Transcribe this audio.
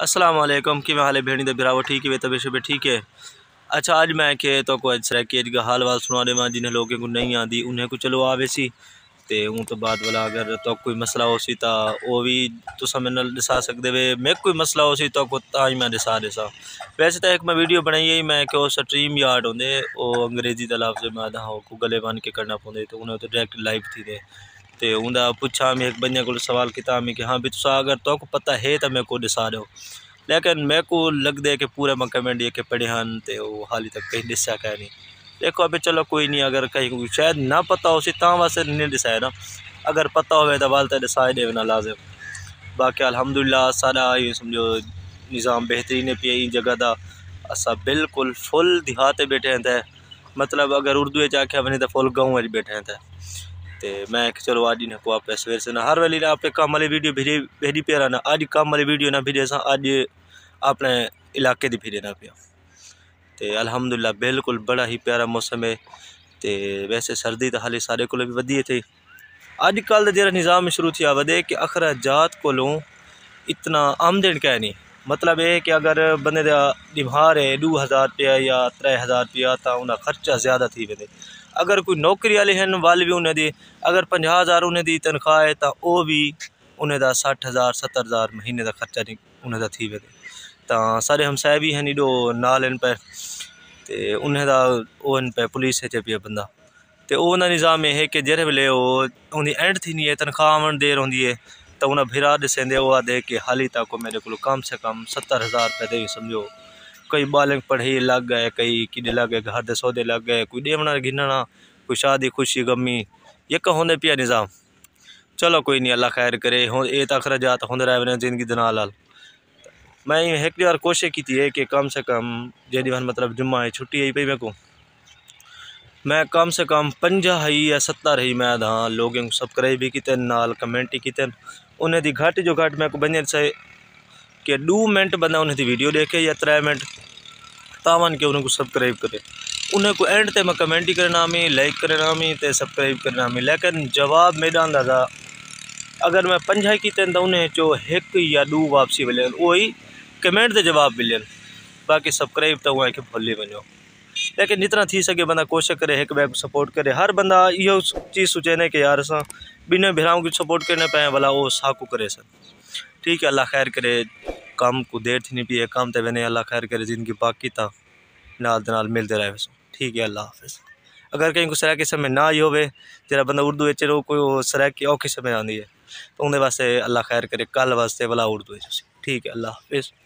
अस्सलाम वालेकुम कि हाल है भेड़ी बिरावो ठीक है तबीयत शबीयत ठीक है। अच्छा आज मैं के तो को सराकी का हाल वाल सुना देव जिन्हें लोगों को नहीं आती उन्हें को चलो आवे सी ते उन तो बाद वाला अगर तो कोई मसला हो सी ता वो भी तुसा मैंने दसा सकते वे मैं कोई मसला हो सी तो को ताई मैं दसा वैसे तो एक मैं वीडियो बनाई है मैं कि स्ट्रीम यार्ड होंगे वो अंग्रेजी का लफ्ज़ मैं आधा को गले बन के करना पौंदे तो उन्हें तो डायरेक्ट लाइव थी दे ते उनका पूछा मैं एक बंदे को सवाल किया मैं कि हाँ भी तुसा अगर तो को पता है तो मैं को दसा दो लेकिन मेरे को लगता है कि पूरे मैं कमेंट ये के पढ़े हैं तो वो हाली तक कहीं दिशा कह नहीं देखो अभी चलो कोई नहीं अगर कहीं शायद ना पता हो सी ता वास्ते नहीं दिसाए ना अगर पता हो तो वाल तो दिसाए देना लाजिम। बाकी अल्हम्दुलिल्लाह सारा ये समझो निज़ाम बेहतरीन है पे जगह का असा बिल्कुल फुल देहात बैठे हैं मतलब अगर उर्दू आख्या बने तो फुल गाँव बैठे हैं तो मैं चलो आज ने को आप सवेर से ना हर वेली आप काम वाली वीडियो भेजी पे ना आज काम वाली वीडियो ना भेजे अज अपने इलाके की फिरे ना पिया तो अल्हम्दुलिल्लाह बिल्कुल बड़ा ही प्यारा मौसम है। तो वैसे सर्दी तो हाले सारे को भी वधी थी अजकल जो निज़ाम शुरू थी वे कि अखराजात को इतना आमदन क्या नहीं मतलब ये कि अगर बंदे का दिमार है 2000 रुपया या 3000 रुपया तो उनका खर्चा ज़्यादा थी वे अगर कोई नौकरी वाले हैं वाल भी उन्हें दी अगर 50,000 उन्हें दी तनख्वाह है तो वह भी उन्हें 60,000 70,000 महीने का खर्चा नहीं उन्हें थी वे तो सारे हमसाए भी हैं नीडो नाल इन पे तो उन्हें पे पुलिस है पे बंदा तो वह निज़ाम यह है कि जेरे वेले उनकी एंड थी नहीं है तनख्वाह आवन देर होंगी है तो उन्हें भिरा दिसेंदे वो आदे कि हाली तक मेरे को कम से कम 70,000 रुपये दे समझो कई बालक पढ़ाई लग गए कई किडे लग गए घर के सौदे लग गए कोई देवना गिनना कोई शादी खुशी गमी ये होंगे पिया निज़ाम। चलो कोई नहीं अल्लाह खैर करे हो ये तो अखराजात होंगे रहे जिंदगी के नाल मैं एक बार कोशिश की है कि कम से कम जी मतलब जुम्मा है छुट्टी आई पी मेरे को मैं कम से कम 50 ही या 70 ही मैं हाँ लोगों को सब्सक्राइब भी किते नाल कमेंट किते उन्हें दी घट जो घट मैं को बन से कि 2 मिनट बंदा उन्हें दी वीडियो देखे या 3 मिनट तावन के उन्हें को सब्सक्राइब करे उन्हें को एंड ते मैं कमेंट ही करना में लाइक करना में ते सब्सक्राइब करना में लेकिन जवाब मैदान दादा अगर मैं 50 किते तो उन्हें जो 1 या 2 वापसी मिले वही कमेंट के जवाब मिले बाकी सब्सक्राइब तो वहाँ के भूल बनो लेकिन जितना थी सके बंदा कोशिश करे एक बैग सपोर्ट करे हर बंदा यो चीज़ सोचे कि यार असा बिना भिराओं की सपोर्ट करने पाए भला वो साकू करे सर ठीक है अल्लाह खैर करे काम को देर थी नहीं पी काम तो बने अल्लाह खैर करे जिनकी बाकी था नाल मिलते रहे वैसे ठीक है अल्लाह हाफिज़। अगर कहीं को सराकी समय ना ही हो जरा बंदा उर्दू एच कोई सराकी औखी समय आती है तो उनके वास्ते अल्लाह खैर करे कल वास्ते भला उर्दू ठीक है अल्लाह हाफिज़।